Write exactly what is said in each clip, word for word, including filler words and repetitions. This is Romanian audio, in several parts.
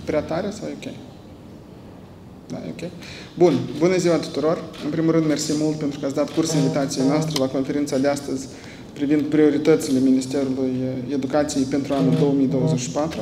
prea tare sau e ok? Da, e ok. Bun. Bună ziua tuturor. În primul rând, mersi mult pentru că ați dat curs invitației noastre la conferința de astăzi privind prioritățile Ministerului Educației pentru anul două mii douăzeci și patru.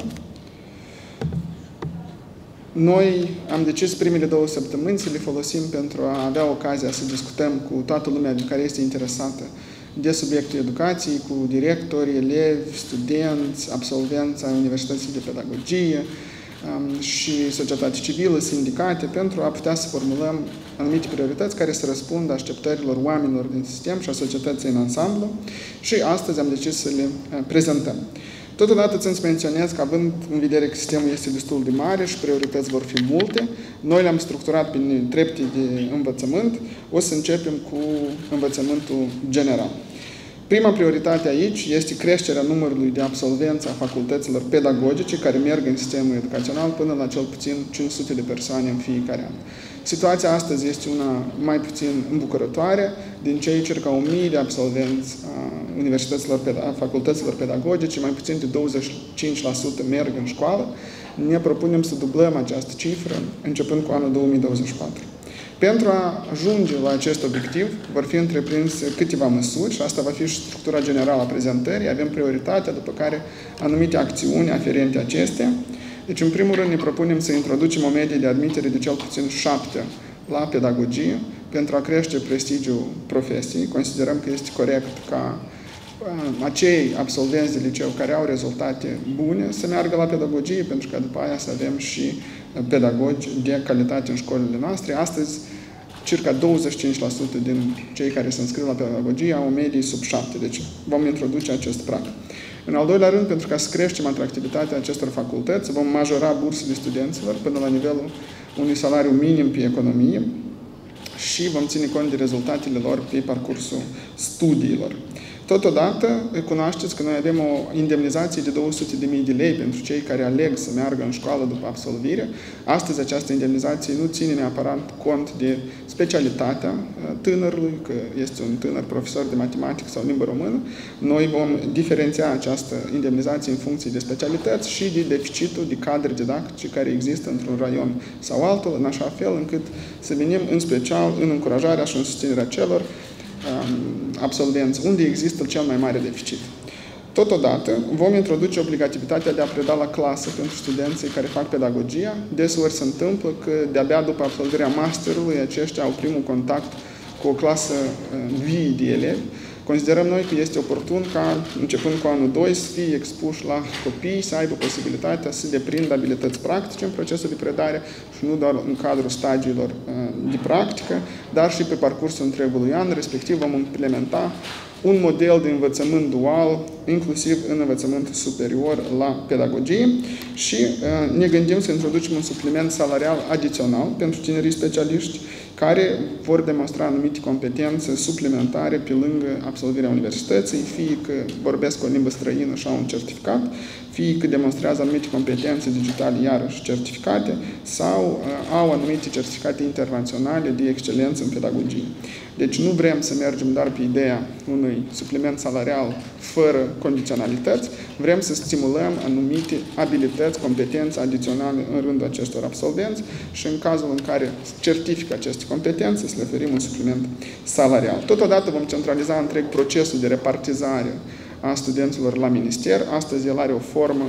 Noi am decis primele două săptămâni să le folosim pentru a avea ocazia să discutăm cu toată lumea care este interesată de subiectul educației, cu directori, elevi, studenți, absolvenți ai Universității de Pedagogie um, și societate civilă, sindicate, pentru a putea să formulăm anumite priorități care să răspundă așteptărilor oamenilor din sistem și a societății în ansamblu și astăzi am decis să le uh, prezentăm. Totodată țin să menționez că, având în vedere că sistemul este destul de mare și priorități vor fi multe, noi le-am structurat pe trepte de învățământ. O să începem cu învățământul general. Prima prioritate aici este creșterea numărului de absolvenți a facultăților pedagogice care merg în sistemul educațional până la cel puțin cinci sute de persoane în fiecare an. Situația astăzi este una mai puțin îmbucurătoare. Din cei circa o mie de absolvenți a universităților, a facultăților pedagogice, mai puțin de douăzeci și cinci la sută merg în școală. Ne propunem să dublăm această cifră începând cu anul două mii douăzeci și patru. Pentru a ajunge la acest obiectiv, vor fi întreprinse câteva măsuri și asta va fi și structura generală a prezentării. Avem prioritatea, după care anumite acțiuni aferente acestea. Deci, în primul rând, ne propunem să introducem o medie de admitere de cel puțin șapte la pedagogie pentru a crește prestigiul profesiei. Considerăm că este corect ca acei absolvenți de liceu care au rezultate bune să meargă la pedagogie, pentru că după aia să avem și pedagogi de calitate în școlile noastre. Astăzi, circa douăzeci și cinci la sută din cei care se înscriu la pedagogie au o medie sub șapte, deci vom introduce acest prag. În al doilea rând, pentru ca să creștem atractivitatea acestor facultăți, vom majora bursele studenților până la nivelul unui salariu minim pe economie și vom ține cont de rezultatele lor pe parcursul studiilor. Totodată, cunoașteți că noi avem o indemnizație de două sute de mii de lei pentru cei care aleg să meargă în școală după absolvire. Astăzi această indemnizație nu ține neapărat cont de specialitatea tânărului, că este un tânăr profesor de matematică sau limbă română. Noi vom diferenția această indemnizație în funcție de specialități și de deficitul de cadre didactice care există într-un raion sau altul, în așa fel încât să venim în special în încurajarea și în susținerea celor absolvenți, unde există cel mai mare deficit. Totodată, vom introduce obligativitatea de a preda la clasă pentru studenții care fac pedagogia. Deseori se întâmplă că de-abia după absolvirea masterului aceștia au primul contact cu o clasă vie de elevi. Considerăm noi că este oportun ca, începând cu anul doi, să fie expuși la copii, să aibă posibilitatea să deprindă abilități practice în procesul de predare și nu doar în cadrul stagiilor de practică, dar și pe parcursul întregului an, respectiv vom implementa un model de învățământ dual, inclusiv în învățământ superior la pedagogie și uh, ne gândim să introducem un supliment salarial adițional pentru tinerii specialiști care vor demonstra anumite competențe suplimentare pe lângă absolvirea universității, fie că vorbesc o limbă străină și au un certificat, fie că demonstrează anumite competențe digitale, iarăși certificate, sau uh, au anumite certificate internaționale de excelență în pedagogie. Deci nu vrem să mergem doar pe ideea unui supliment salarial fără condiționalități, vrem să stimulăm anumite abilități, competențe adiționale în rândul acestor absolvenți și în cazul în care certifică aceste competențe, să le oferim un supliment salarial. Totodată vom centraliza întreg procesul de repartizare a studenților la minister. Astăzi el are o formă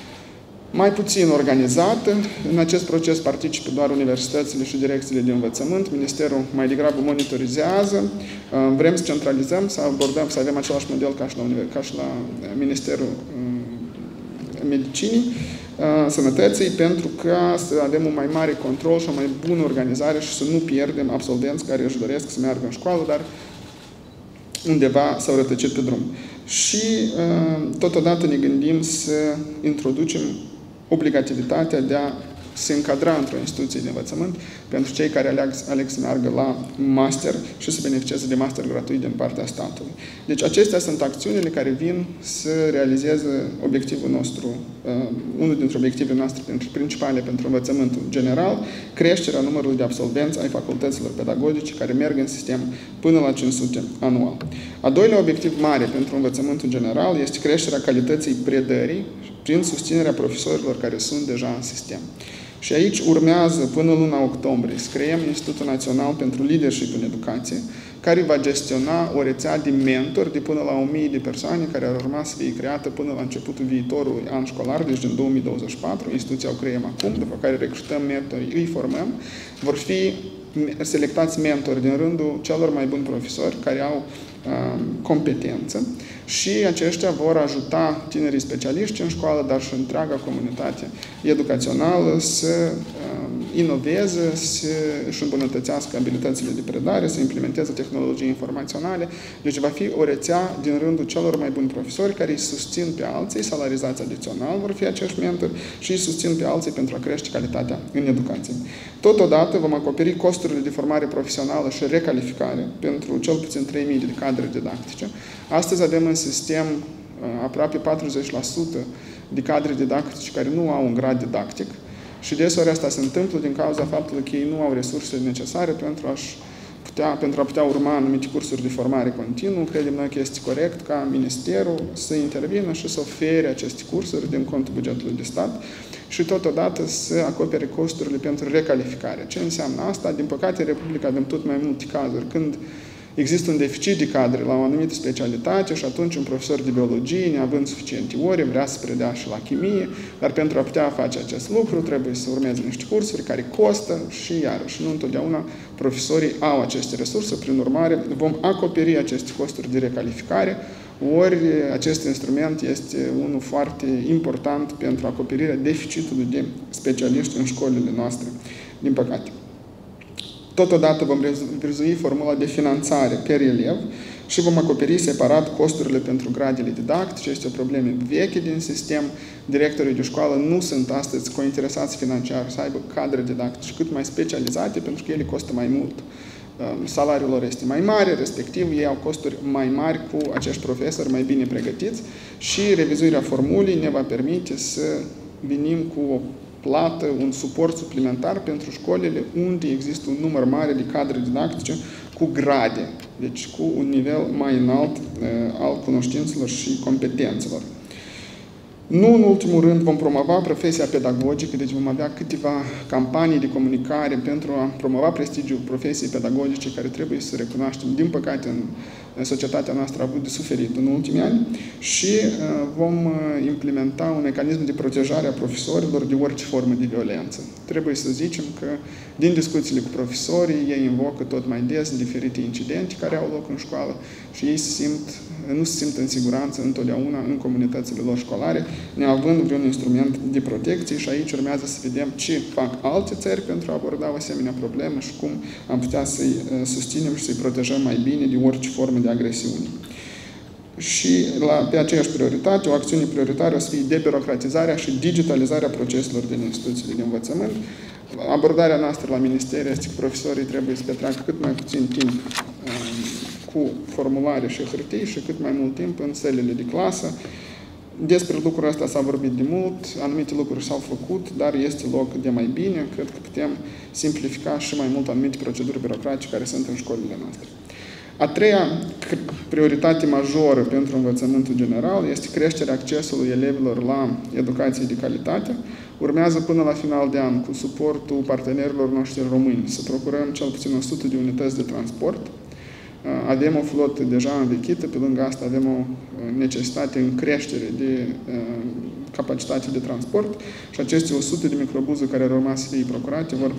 mai puțin organizată. În acest proces participă doar universitățile și direcțiile de învățământ. Ministerul mai degrabă monitorizează. Vrem să centralizăm, să abordăm, să avem același model ca și la, ca și la Ministerul Medicinii, Sănătății, pentru ca să avem un mai mare control și o mai bună organizare și să nu pierdem absolvenți care își doresc să meargă în școală, dar undeva s-au rătăcit pe drum. Și totodată ne gândim să introducem obligativitatea de a se încadra într-o instituție de învățământ pentru cei care aleg, aleg să meargă la master și să beneficieze de master gratuit din partea statului. Deci acestea sunt acțiunile care vin să realizeze obiectivul nostru, uh, unul dintre obiectivele noastre principale pentru învățământul general, creșterea numărului de absolvenți ai facultăților pedagogice care merg în sistem până la cinci sute anual. A doilea obiectiv mare pentru învățământul general este creșterea calității predării prin susținerea profesorilor care sunt deja în sistem. Și aici urmează, până luna octombrie, să creăm Institutul Național pentru Leadership în Educație, care va gestiona o rețea de mentori de până la o mie de persoane care ar urma să fie creată până la începutul viitorului an școlar, deci din două mii douăzeci și patru. Instituția o creăm acum, după care recrutăm mentori, îi formăm. Vor fi selectați mentori din rândul celor mai buni profesori care au uh, competență și aceștia vor ajuta tinerii specialiști în școală, dar și întreaga comunitate educațională să uh, inoveze, să își îmbunătățească abilitățile de predare, să implementeze tehnologii informaționale. Deci va fi o rețea din rândul celor mai buni profesori care îi susțin pe alții, salarizați adițional vor fi acești mentori și îi susțin pe alții pentru a crește calitatea în educație. Totodată vom acoperi costurile de formare profesională și recalificare pentru cel puțin trei mii de cadre didactice. Astăzi avem în sistem aproape patruzeci la sută de cadre didactice care nu au un grad didactic și deseori asta se întâmplă din cauza faptului că ei nu au resursele necesare pentru a-și putea, pentru a putea urma anumite cursuri de formare continuă. Credem noi că este corect ca Ministerul să intervină și să ofere aceste cursuri din contul bugetului de stat și totodată să acopere costurile pentru recalificare. Ce înseamnă asta? Din păcate, în Republica avem tot mai multe cazuri când există un deficit de cadre la o anumită specialitate și atunci un profesor de biologie, neavând suficiente ore, vrea să predea și la chimie, dar pentru a putea face acest lucru trebuie să urmeze niște cursuri care costă și iarăși nu întotdeauna profesorii au aceste resurse. Prin urmare, vom acoperi aceste costuri de recalificare, ori acest instrument este unul foarte important pentru acoperirea deficitului de specialiști în școlile noastre, din păcate. Totodată vom revizui formula de finanțare per elev și vom acoperi separat costurile pentru gradele didactice. Este o problemă veche din sistem. Directorii de școală nu sunt astăzi cointeresați financiar să aibă cadre didactice cât mai specializate, pentru că ele costă mai mult. Salariul lor este mai mare, respectiv ei au costuri mai mari cu acești profesori mai bine pregătiți și revizuirea formulei ne va permite să venim cu o plată, un suport suplimentar pentru școlile unde există un număr mare de cadre didactice cu grade, deci cu un nivel mai înalt uh, al cunoștințelor și competențelor. Nu în ultimul rând vom promova profesia pedagogică, deci vom avea câteva campanii de comunicare pentru a promova prestigiul profesiei pedagogice, care trebuie să recunoaștem, din păcate, în, în societatea noastră a avut de suferit în ultimii ani și uh, vom uh, implementa un mecanism de protejare a profesorilor de orice formă de violență. Trebuie să zicem că, din discuțiile cu profesorii, ei invocă tot mai des diferite incidente care au loc în școală și ei se simt, nu se simt în siguranță întotdeauna în comunitățile lor școlare, neavând vreun instrument de protecție și aici urmează să vedem ce fac alte țări pentru a aborda o asemenea problemă și cum am putea să-i susținem și să-i protejăm mai bine de orice formă de agresiune. Și la, pe aceeași prioritate, o acțiune prioritară o să fie debirocratizarea și digitalizarea proceselor din instituțiile de învățământ. Abordarea noastră la minister este că profesorii trebuie să petreacă cât mai puțin timp um, cu formulare și hârtii și cât mai mult timp în sălile de clasă. Despre lucrul ăsta s-a vorbit de mult, anumite lucruri s-au făcut, dar este loc de mai bine. Cred că putem simplifica și mai mult anumite proceduri birocratice care sunt în școlile noastre. A treia prioritate majoră pentru învățământul general este creșterea accesului elevilor la educație de calitate. Urmează până la final de an, cu suportul partenerilor noștri români, să procurăm cel puțin o sută de unități de transport. Avem o flotă deja învechită, pe lângă asta avem o necesitate în creștere de capacitate de transport și aceste o sută de microbuze care ar urma să fie procurate vor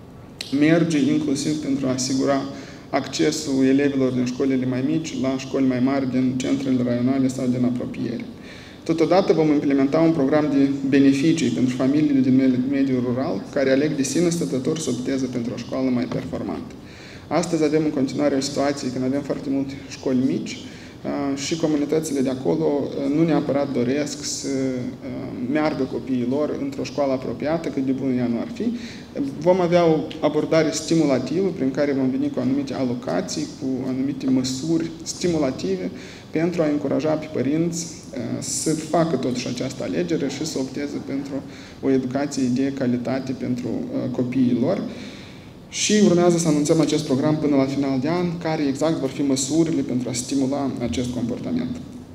merge inclusiv pentru a asigura accesul elevilor din școlile mai mici la școli mai mari din centrele raionale sau din apropiere. Totodată vom implementa un program de beneficii pentru familiile din mediul rural care aleg de sine stătător să opteze pentru o școală mai performantă. Astăzi avem în continuare o situație când avem foarte multe școli mici și comunitățile de acolo nu neapărat doresc să meargă copiii lor într-o școală apropiată, cât de bună ea nu ar fi. Vom avea o abordare stimulativă prin care vom veni cu anumite alocații, cu anumite măsuri stimulative pentru a încuraja pe părinți să facă totuși această alegere și să opteze pentru o educație de calitate pentru copiii lor. Și urmează să anunțăm acest program până la final de an, care exact vor fi măsurile pentru a stimula acest comportament.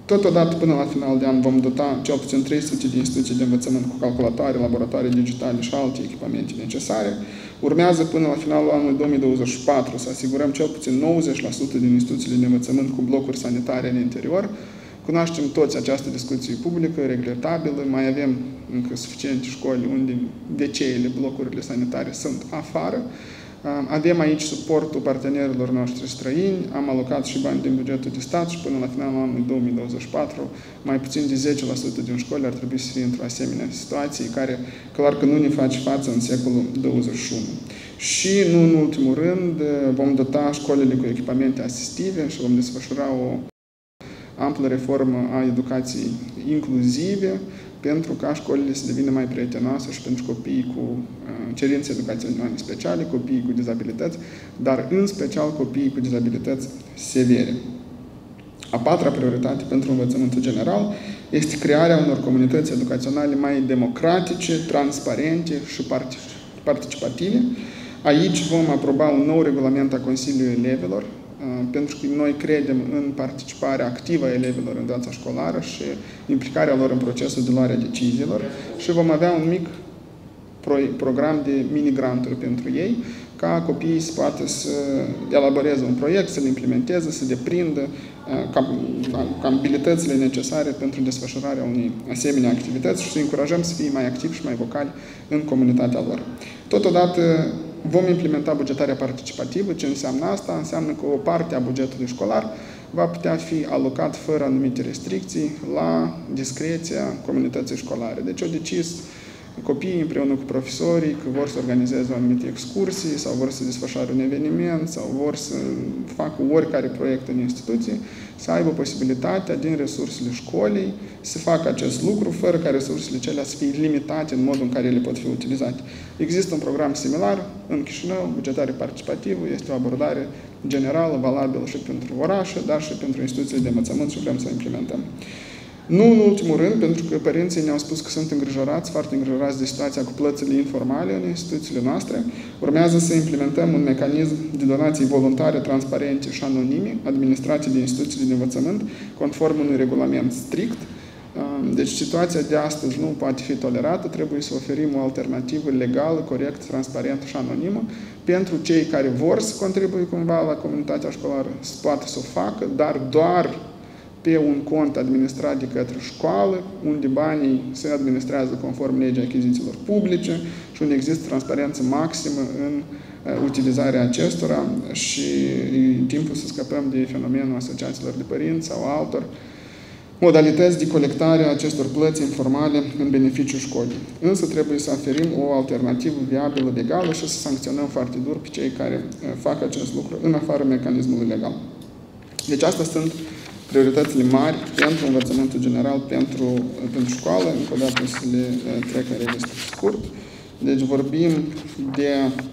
Totodată, până la final de an, vom dota cel puțin trei sute de instituții de învățământ cu calculatoare, laboratoare digitale și alte echipamente necesare. Urmează până la finalul anului două mii douăzeci și patru să asigurăm cel puțin nouăzeci la sută din instituțiile de învățământ cu blocuri sanitare în interior. Cunoaștem toți această discuție publică, regretabilă, mai avem încă suficiente școli unde veceile, blocurile sanitare sunt afară. Avem aici suportul partenerilor noștri străini, am alocat și bani din bugetul de stat și până la finalul anului două mii douăzeci și patru, mai puțin de zece la sută din școli ar trebui să fie într-o asemenea situație, care clar că nu ne face față în secolul douăzeci și unu. Și, nu în ultimul rând, vom dota școlile cu echipamente asistive și vom desfășura o amplă reformă a educației inclusive, pentru ca școlile să devină mai prietenoase și pentru copiii cu cerințe educaționale speciale, copiii cu dizabilități, dar în special copiii cu dizabilități severe. A patra prioritate pentru învățământul general este crearea unor comunități educaționale mai democratice, transparente și participative. Aici vom aproba un nou regulament a Consiliului Elevilor, pentru că noi credem în participarea activă a elevilor în viața școlară și implicarea lor în procesul de luare a deciziilor și vom avea un mic program de mini-granturi pentru ei, ca copiii să poată să elaboreze un proiect, să-l implementeze, să deprindă abilitățile necesare pentru desfășurarea unei asemenea activități și să încurajăm să fie mai activi și mai vocali în comunitatea lor. Totodată, vom implementa bugetarea participativă. Ce înseamnă asta? Înseamnă că o parte a bugetului școlar va putea fi alocat fără anumite restricții la discreția comunității școlare. Deci au decis copiii împreună cu profesorii că vor să organizeze o anumită excursii sau vor să desfășoare un eveniment sau vor să facă oricare proiect în instituție, să aibă posibilitatea din resursele școlii să facă acest lucru fără ca resursele acelea să fie limitate în modul în care ele pot fi utilizate. Există un program similar în Chișinău, bugetare participativă, este o abordare generală, valabilă și pentru orașe, dar și pentru instituțiile de învățământ și vrem să o implementăm. Nu în ultimul rând, pentru că părinții ne-au spus că sunt îngrijorați, foarte îngrijorați de situația cu plățile informale în instituțiile noastre, urmează să implementăm un mecanism de donații voluntare, transparente și anonime, administrate de instituțiile de învățământ, conform unui regulament strict. Deci situația de astăzi nu poate fi tolerată, trebuie să oferim o alternativă legală, corectă, transparentă și anonimă pentru cei care vor să contribuie cumva la comunitatea școlară, să poată să o facă, dar doar pe un cont administrat de către școală, unde banii se administrează conform legii achizițiilor publice și unde există transparență maximă în utilizarea acestora și e timpul să scăpăm de fenomenul asociațiilor de părinți sau altor modalități de colectare a acestor plăți informale în beneficiul școlii. Însă trebuie să oferim o alternativă viabilă legală și să sancționăm foarte dur pe cei care fac acest lucru în afara mecanismului legal. Deci astea sunt prioritățile mari pentru învățământul general, pentru, pentru școală, încă o dată să le trec în revistă scurt. Deci vorbim de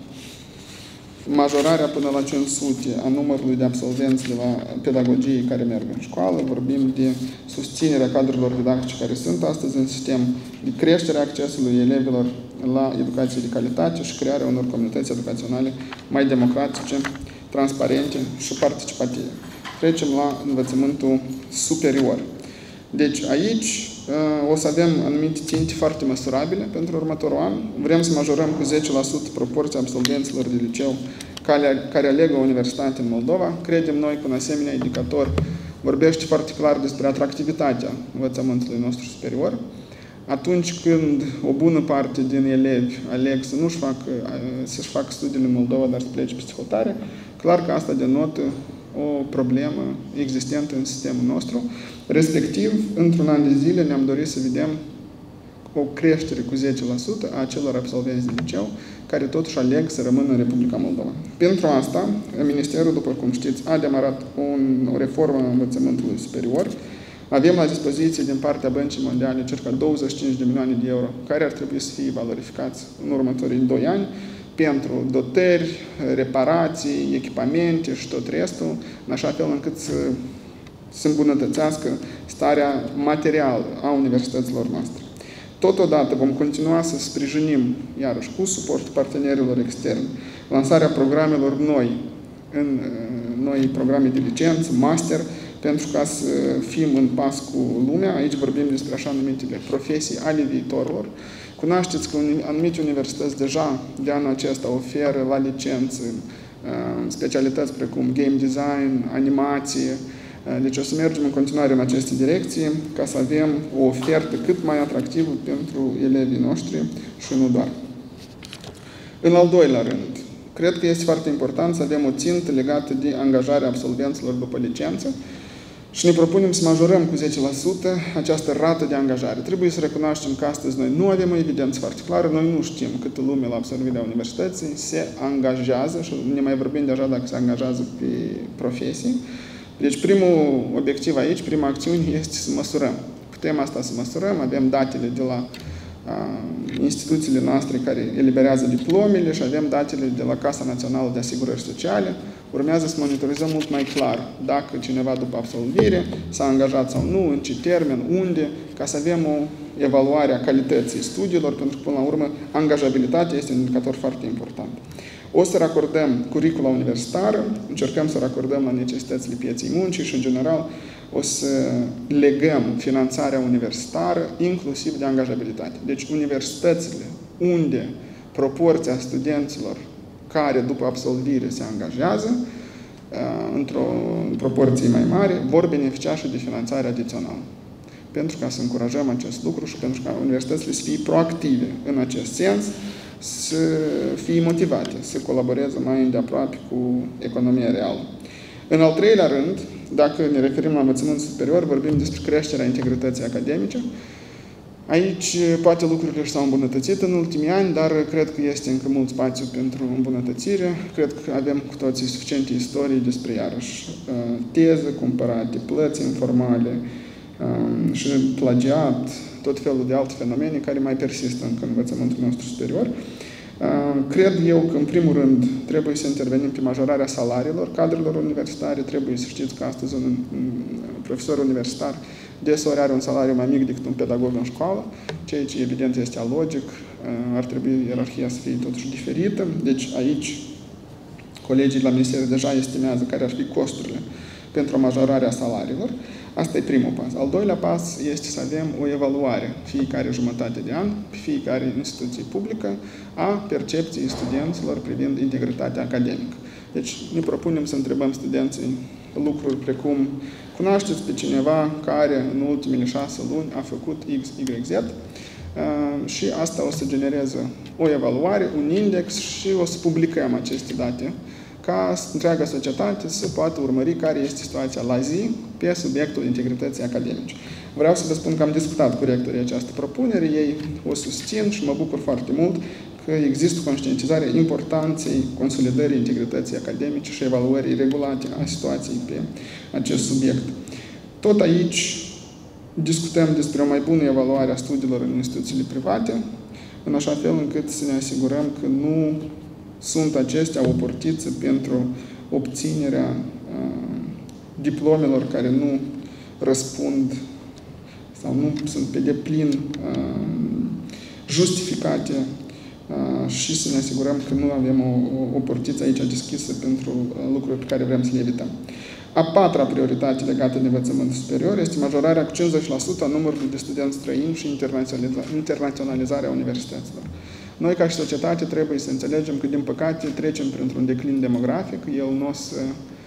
majorarea până la cinci sute a numărului de absolvenți de la pedagogie care merg în școală, vorbim de susținerea cadrelor didactice care sunt astăzi în sistem, de creșterea accesului elevilor la educație de calitate și crearea unor comunități educaționale mai democratice, transparente și participative. Trecem la învățământul superior. Deci aici o să avem anumite ținte foarte măsurabile pentru următorul an. Vrem să majorăm cu zece la sută proporția absolvenților de liceu care aleg o universitate în Moldova. Credem noi că un asemenea indicator vorbește foarte clar despre atractivitatea învățământului nostru superior. Atunci când o bună parte din elevi aleg să nu-și facă, să-și facă studiile în Moldova, dar să plece peste hotare, clar că asta denotă o problemă existentă în sistemul nostru. Respectiv, într-un an de zile ne-am dorit să vedem o creștere cu zece la sută a acelor absolvenți de liceu care totuși aleg să rămână în Republica Moldova. Pentru asta, Ministerul, după cum știți, a demarat un, o reformă a învățământului superior. Avem la dispoziție din partea Băncii Mondiale circa douăzeci și cinci de milioane de euro care ar trebui să fie valorificați în următorii doi ani pentru dotări, reparații, echipamente și tot restul, în așa fel încât să se îmbunătățească starea materială a universităților noastre. Totodată vom continua să sprijinim, iarăși cu suportul partenerilor externi, lansarea programelor noi, în noi programe de licență, master, pentru ca să fim în pas cu lumea. Aici vorbim despre așa numitele profesii ale viitorului. Cunoașteți că anumite universități deja de anul acesta oferă la licență specialități precum game design, animație. Deci o să mergem în continuare în aceste direcții ca să avem o ofertă cât mai atractivă pentru elevii noștri și nu doar. În al doilea rând, cred că este foarte important să avem o țintă legată de angajarea absolvenților după licență și ne propunem să majorăm cu zece la sută această rată de angajare. Trebuie să recunoaștem că astăzi noi nu avem o evidență foarte clară, noi nu știm câtă lume la absolvirea universității se angajează și ne mai vorbim deja dacă se angajează pe profesii. Deci primul obiectiv aici, prima acțiune este să măsurăm. Putem asta să măsurăm, avem datele de la instituțiile noastre care eliberează diplomele și avem datele de la Casa Națională de Asigurări Sociale. Urmează să monitorizăm mult mai clar dacă cineva după absolvire s-a angajat sau nu, în ce termen, unde, ca să avem o evaluare a calității studiilor, pentru că, până la urmă, angajabilitatea este un indicator foarte important. O să racordăm curicula universitară, încercăm să racordăm la necesitățile pieței muncii și, în general, o să legăm finanțarea universitară inclusiv de angajabilitate. Deci, universitățile unde proporția studenților care, după absolvire, se angajează, într-o proporție mai mare, vor beneficia și de finanțare adițională. Pentru ca să încurajăm acest lucru și pentru ca universitățile să fie proactive în acest sens, să fie motivate, să colaboreze mai îndeaproape cu economia reală. În al treilea rând, dacă ne referim la învățământul superior, vorbim despre creșterea integrității academice. Aici, poate lucrurile s-au îmbunătățit în ultimii ani, dar cred că este încă mult spațiu pentru îmbunătățire. Cred că avem cu toții suficiente istorii despre, iarăși, teze cumpărate, plăți informale și plagiat, tot felul de alte fenomene care mai persistă încă în învățământul nostru superior. Cred eu că, în primul rând, trebuie să intervenim pe majorarea salariilor cadrelor universitare. Trebuie să știți că astăzi un profesor universitar deseori are un salariu mai mic decât un pedagog în școală, ceea ce, evident, este alogic. Ar trebui ierarhia să fie totuși diferită. Deci, aici, colegii la Minister deja estimează care ar fi costurile pentru majorarea salariilor. Asta e primul pas. Al doilea pas este să avem o evaluare fiecare jumătate de an, pe fiecare instituție publică, a percepției studenților privind integritatea academică. Deci ne propunem să întrebăm studenții lucruri precum: cunoașteți pe cineva care în ultimele șase luni a făcut X, Y, Z? Și asta o să genereze o evaluare, un index și o să publicăm aceste date ca întreaga societate să poată urmări care este situația la zi pe subiectul integrității academice. Vreau să vă spun că am discutat cu rectorii această propunere, ei o susțin și mă bucur foarte mult că există conștientizarea importanței consolidării integrității academice și evaluării regulate a situației pe acest subiect. Tot aici discutăm despre o mai bună evaluare a studiilor în instituțiile private, în așa fel încât să ne asigurăm că nu sunt acestea o portiță pentru obținerea uh, diplomelor care nu răspund sau nu sunt pe deplin uh, justificate uh, și să ne asigurăm că nu avem o, o, o portiță aici deschisă pentru uh, lucruri pe care vrem să le evităm. A patra prioritate legată de învățământul superior este majorarea cu cincizeci la sută a numărului de studenți străini și internaționalizarea universităților. Noi, ca și societate, trebuie să înțelegem că, din păcate, trecem printr-un declin demografic. El nu o să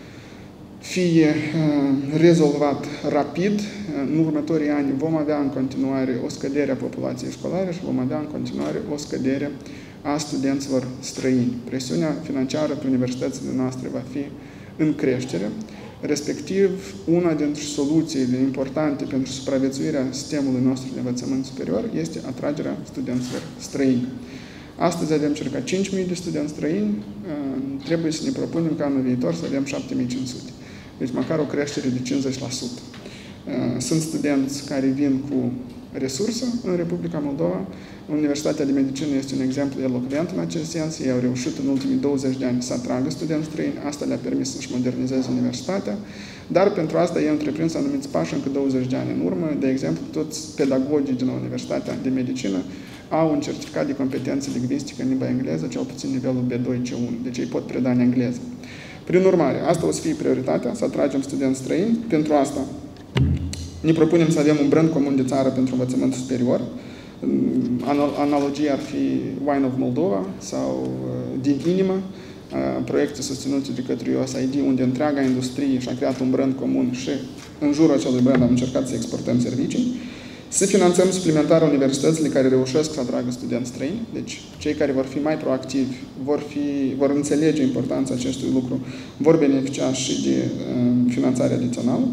fie uh, rezolvat rapid. În următorii ani vom avea în continuare o scădere a populației școlare și vom avea în continuare o scădere a studenților străini. Presiunea financiară pe universitățile noastre va fi în creștere. Respectiv, una dintre soluțiile importante pentru supraviețuirea sistemului nostru de învățământ superior este atragerea studenților străini. Astăzi avem circa cinci mii de studenți străini, trebuie să ne propunem ca anul viitor să avem șapte mii cinci sute. Deci măcar o creștere de cincizeci la sută. Sunt studenți care vin cu resursă în Republica Moldova. Universitatea de Medicină este un exemplu elocvent în acest sens. Ei au reușit în ultimii douăzeci de ani să atragă studenți străini. Asta le-a permis să-și modernizeze universitatea. Dar pentru asta ei au întreprins anumiți pași încă douăzeci de ani în urmă. De exemplu, toți pedagogii din Universitatea de Medicină au un certificat de competențe lingvistică în limba engleză, cel puțin nivelul B doi C unu. Deci ei pot preda în engleză. Prin urmare, asta o să fie prioritatea, să atragem studenți străini. Pentru asta ne propunem să avem un brand comun de țară pentru învățământul superior. Analogia ar fi Wine of Moldova sau Din Inimă, proiecte susținute de către U S A I D, unde întreaga industrie și-a creat un brand comun și în jurul acelui brand am încercat să exportăm servicii. Să finanțăm suplimentar universitățile care reușesc să atragă studenți străini. Deci, cei care vor fi mai proactivi, vor, fi, vor înțelege importanța acestui lucru, vor beneficia și de uh, finanțare adițională.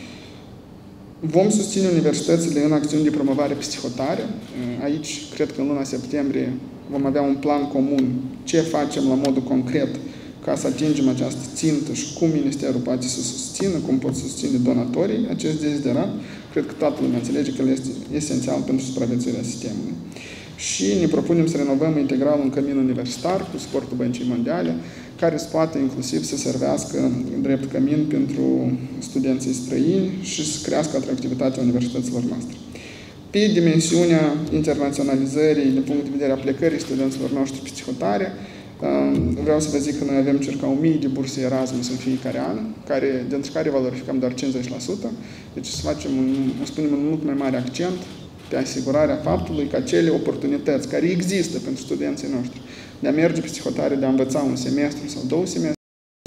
Vom susține universitățile în acțiuni de promovare psihotare. Aici, cred că în luna septembrie vom avea un plan comun ce facem la modul concret ca să atingem această țintă și cum Ministerul poate să susțină, cum pot susține donatorii acest deziderat. Cred că toată lumea înțelege că el este esențial pentru supraviețuirea sistemului. Și ne propunem să renovăm integral un cămin universitar cu suportul Băncii Mondiale, care să poată inclusiv să servească drept cămin pentru studenții străini și să crească atractivitatea universităților noastre. Pe dimensiunea internaționalizării, din punct de vedere a plecării studenților noștri psihotare, vreau să vă zic că noi avem circa o mie de burse Erasmus în fiecare an, care, dintre care valorificăm doar cincizeci la sută. Deci să facem un, să punem un mult mai mare accent pe asigurarea faptului că acele oportunități care există pentru studenții noștri de a merge pe psihotare, de a învăța un semestru sau două semestre,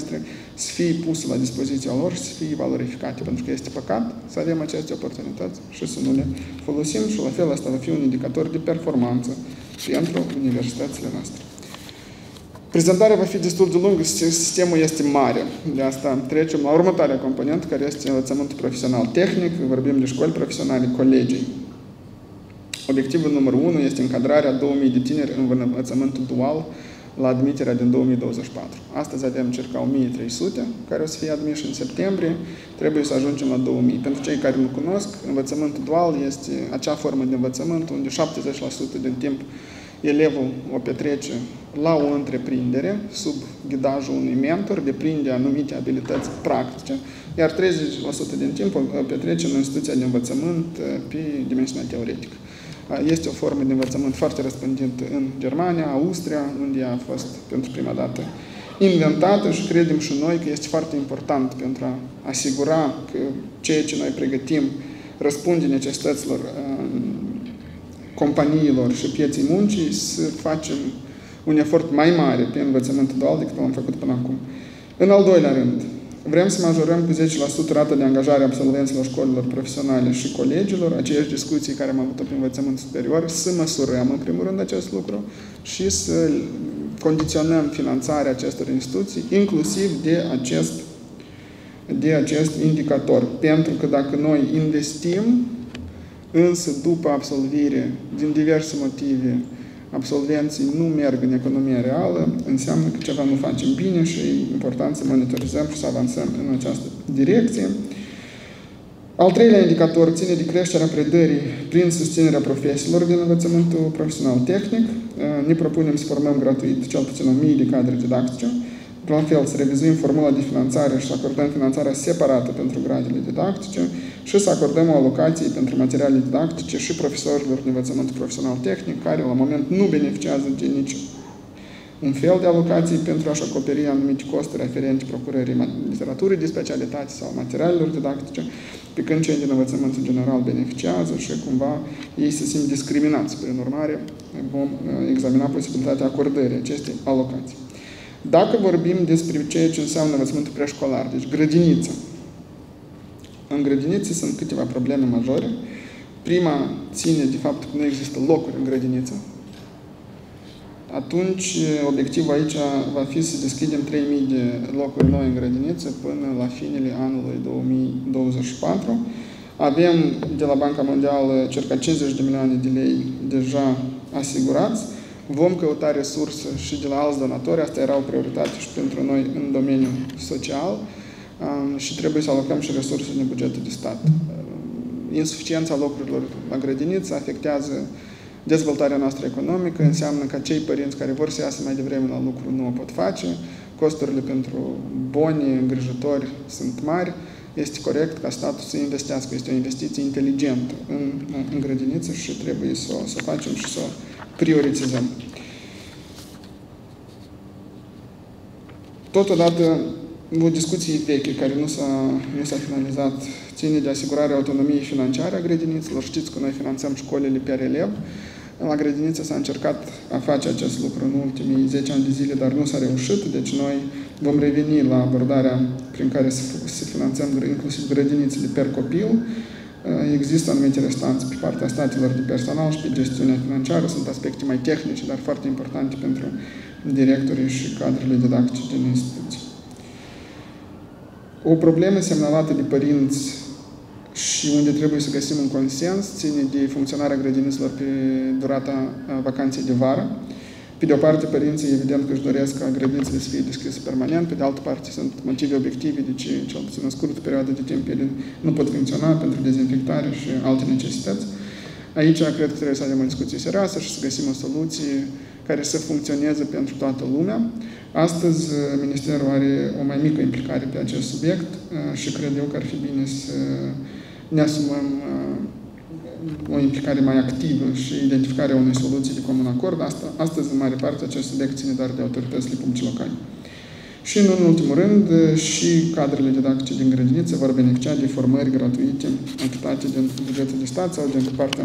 să fie puse la dispoziția lor și să fie valorificate, pentru că este păcat să avem aceste oportunități și să nu le folosim și la fel asta va fi un indicator de performanță pentru universitățile noastre. Prezentarea va fi destul de lungă, sistemul este mare. De asta trecem la următoarea componentă, care este învățământul profesional tehnic. Vorbim de școli profesionale, colegii. Obiectivul numărul unu este încadrarea două mii de tineri în învățământul dual la admiterea din două mii douăzeci și patru. Astăzi avem circa o mie trei sute care o să fie admiși în septembrie. Trebuie să ajungem la două mii. Pentru cei care nu cunosc, învățământul dual este acea formă de învățământ unde șaptezeci la sută din timp elevul o petrece la o întreprindere, sub ghidajul unui mentor, deprinde anumite abilități practice, iar treizeci la sută din timp o petrece în instituția de învățământ pe dimensiunea teoretică. Este o formă de învățământ foarte răspândită în Germania, Austria, unde a fost pentru prima dată inventată și credem și noi că este foarte important pentru a asigura că ceea ce noi pregătim răspunde necesităților companiilor și pieței muncii, să facem un efort mai mare pe învățământul dual decât l-am făcut până acum. În al doilea rând, vrem să majorăm cu zece la sută rata de angajare a absolvenților școlilor profesionale și colegilor, aceeași discuții care am avut-o pe învățământ superior, să măsurăm în primul rând acest lucru și să condiționăm finanțarea acestor instituții, inclusiv de acest, de acest indicator. Pentru că dacă noi investim, însă după absolvire, din diverse motive, absolvenții nu merg în economia reală, înseamnă că ceva nu facem bine și e important să monitorizăm și să avansăm în această direcție. Al treilea indicator ține de creșterea predării prin susținerea profesiilor din învățământul profesional tehnic. Ne propunem să formăm gratuit cel puțin o mie de cadre didactice. La fel, să revizuim formula de finanțare și să acordăm finanțarea separată pentru gradele didactice și să acordăm o alocație pentru materiale didactice și profesorilor de învățământ profesional tehnic, care la moment nu beneficiază de nici un fel de alocații pentru a-și acoperi anumite costuri aferente procurării literaturii de specialitate sau materialelor didactice, pe când cei din învățământul general beneficiază și cumva ei se simt discriminați. Prin urmare, vom examina posibilitatea acordării acestei alocații. Dacă vorbim despre ceea ce înseamnă învățământul preșcolar, deci grădiniță. În grădiniță sunt câteva probleme majore. Prima ține de faptul că nu există locuri în grădiniță. Atunci, obiectivul aici va fi să deschidem trei mii de locuri noi în grădiniță până la finele anului două mii douăzeci și patru. Avem de la Banca Mondială circa cincizeci de milioane de lei deja asigurați. Vom căuta resurse și de la alți donatori, asta era o prioritate și pentru noi în domeniul social și trebuie să alocăm și resurse din bugetul de stat. Insuficiența locurilor la grădiniță afectează dezvoltarea noastră economică, înseamnă că cei părinți care vor să iasă mai devreme la lucru nu o pot face, costurile pentru boni, îngrijitori sunt mari, este corect ca statul să investească, este o investiție inteligentă în, în grădiniță și trebuie să, să o facem și să o prioritizăm. Totodată o discuție veche care nu s-a, nu s-a finalizat, ține de asigurarea autonomiei financiare a grădinițelor. Știți că noi finanțăm școlile per elev. La grădiniță s-a încercat a face acest lucru în ultimii zece ani de zile, dar nu s-a reușit, deci noi vom reveni la abordarea prin care să, să finanțăm inclusiv grădinițele per copil. Există anumite restanțe pe partea statelor de personal și pe gestiunea financiară, sunt aspecte mai tehnice, dar foarte importante pentru directorii și cadrele didactice din instituții. O problemă semnalată de părinți și unde trebuie să găsim un consens ține de funcționarea grădinițelor pe durata vacanței de vară. Pe de o parte, părinții evident că își doresc ca grădinițele să fie deschise permanent, pe de altă parte sunt motive obiective de ce, cel puțin în scurtă perioadă de timp, ele nu pot funcționa pentru dezinfectare și alte necesități. Aici cred că trebuie să avem o discuție serioasă și să găsim o soluție care să funcționeze pentru toată lumea. Astăzi, Ministerul are o mai mică implicare pe acest subiect și cred eu că ar fi bine să ne asumăm o implicare mai activă și identificarea unei soluții de comun acord. Asta, astăzi, în mare parte, acest subiect ține doar de autoritățile publice locale. Și, în ultimul rând, și cadrele didactice din grădiniță vor beneficia de formări gratuite achitate din bugetul de stat sau din partea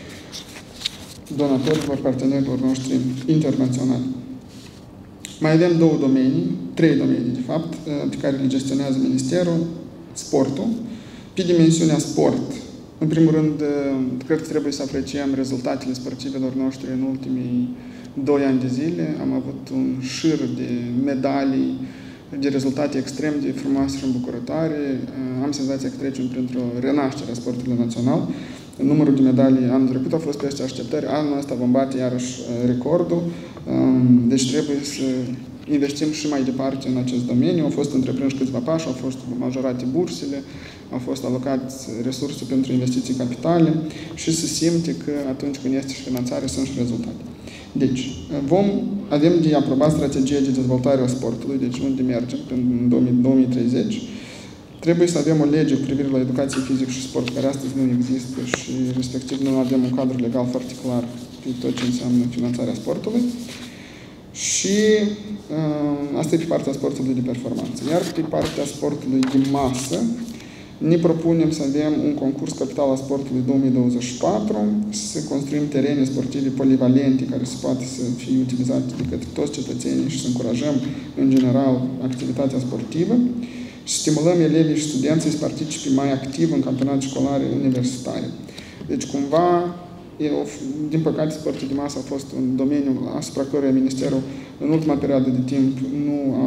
donatorilor, partenerilor noștri internaționali. Mai avem două domenii, trei domenii, de fapt, pe care le gestionează Ministerul, sportul. Pe dimensiunea sport, în primul rând, cred că trebuie să apreciem rezultatele sportivilor noștri în ultimii doi ani de zile. Am avut un șir de medalii, de rezultate extrem de frumoase și îmbucurătoare. Am senzația că trecem printr-o renaștere a sportului național. Numărul de medalii anul trecut a fost peste așteptări. Anul ăsta vom bate iarăși recordul. Deci trebuie să investim și mai departe în acest domeniu. Au fost întreprinși câțiva pași, au fost majorate bursele, au fost alocați resurse pentru investiții capitale și se simte că atunci când este și finanțare sunt și rezultate. Deci, vom, avem de aprobat strategia de dezvoltare a sportului, deci unde mergem în două mii treizeci. Trebuie să avem o lege cu privire la educație fizică și sport, care astăzi nu există și respectiv nu avem un cadru legal foarte clar pe tot ce înseamnă finanțarea sportului. Și uh, asta e pe partea sportului de performanță. Iar pe partea sportului de masă, ne propunem să avem un concurs capital al sportului două mii douăzeci și patru, să construim terene sportive polivalente care se poate să fie utilizate de către toți cetățenii și să încurajăm, în general, activitatea sportivă și stimulăm elevii și studenții să participe mai activ în campionate școlare universitare. Deci, cumva, eu, din păcate, sportul de masă a fost un domeniu asupra căruia Ministerul, în ultima perioadă de timp, nu a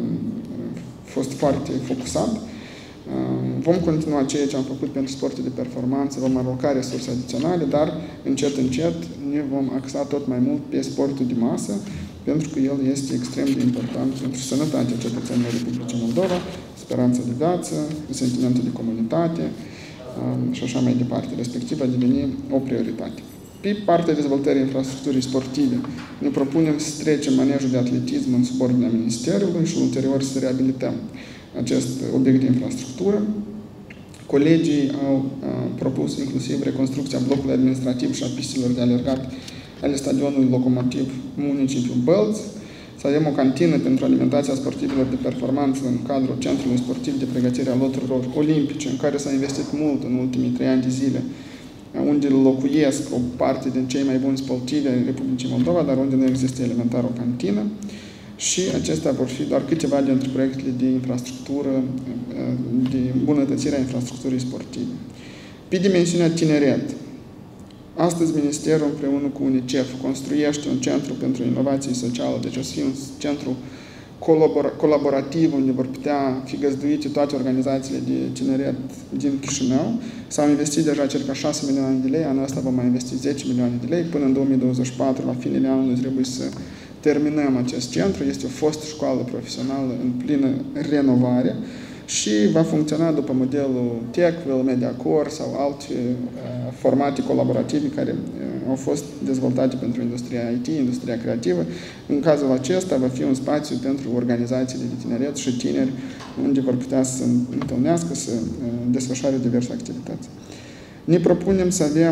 fost foarte focusat. Vom continua ceea ce am făcut pentru sportul de performanță, vom aloca resurse adiționale, dar încet, încet ne vom axa tot mai mult pe sportul de masă, pentru că el este extrem de important pentru sănătatea cetățenilor Republicii Moldova, speranța de viață, sentimentul de comunitate și așa mai departe, respectiv a deveni o prioritate. Pe partea dezvoltării infrastructurii sportive, ne propunem să trecem manejul de atletism în subordinea Ministerului și ulterior să reabilităm acest obiect de infrastructură. Colegii au a, propus inclusiv reconstrucția blocului administrativ și a pistelor de alergat ale stadionului Locomotiv Municipiul Bălți, să avem o cantină pentru alimentația sportivilor de performanță în cadrul Centrului Sportiv de Pregătire a Loturilor Olimpice, în care s-a investit mult în ultimii trei ani de zile, unde locuiesc o parte din cei mai buni sportivi ai Republicii Moldova, dar unde nu există elementar o cantină. Și acestea vor fi doar câteva dintre proiectele de infrastructură, de îmbunătățire a infrastructurii sportive. Pe dimensiunea tineret, astăzi Ministerul împreună cu UNICEF construiește un centru pentru inovație socială, deci o să fie un centru colaborativ unde vor putea fi găzduite toate organizațiile de tineret din Chișinău. S-au investit deja circa șase milioane de lei, anul ăsta vom mai investi zece milioane de lei, până în două mii douăzeci și patru, la finele anului, trebuie să terminăm acest centru. Este o fostă școală profesională în plină renovare și va funcționa după modelul Techville, Mediacore sau alte uh, formate colaborative care uh, au fost dezvoltate pentru industria I T, industria creativă. În cazul acesta va fi un spațiu pentru organizațiile de tineret și tineri unde vor putea să întâlnească, să uh, desfășoare diverse activități. Ne propunem să avem